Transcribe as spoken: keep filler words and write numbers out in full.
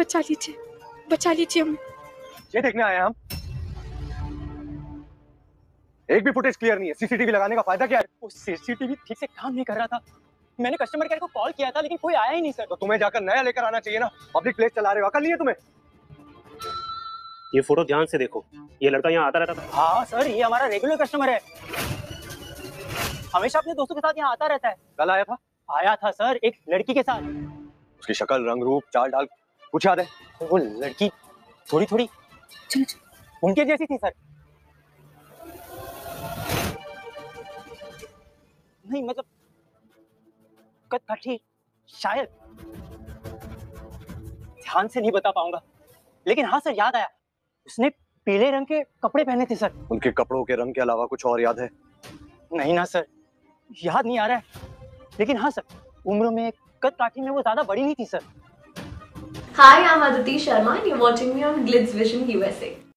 बचा लीजिए, बचा लीजिए हमें। ये देखने आए हैं हम। एक भी फुटेज क्लियर नहीं है। सीसीटीवी लगाने का फायदा क्या है? वो सीसीटीवी ठीक से काम नहीं कर रहा था। मैंने कस्टमर केयर को कॉल किया था लेकिन कोई आया ही नहीं सर। तो तुम्हें जाकर नया लेकर आना चाहिए ना। पब्लिक प्लेस चला रहे हो, अकल नहीं है तुम्हें? ये फोटो ध्यान से देखो, ये लड़का यहाँ आता रहता था। हाँ सर, ये हमारा रेगुलर कस्टमर है, हमेशा अपने दोस्तों के साथ यहाँ आता रहता है। कल आया था? आया था सर, एक लड़की के साथ। उसकी शक्ल, रंग, रूप, चाल ढाल कुछ याद है? वो लड़की थोड़ी थोड़ी उनके जैसी थी सर। नहीं मतलब कटकटी शायद, ध्यान से नहीं बता पाऊंगा, लेकिन हाँ सर याद आया, उसने पीले रंग के कपड़े पहने थे सर। उनके कपड़ों के रंग के अलावा कुछ और याद है? नहीं ना सर, याद नहीं आ रहा है, लेकिन हाँ सर, उम्र में कद काठी में वो ज्यादा बड़ी नहीं थी sir. Hi, I'm Aditi Sharma and you're watching me on Glitz Vision U S A.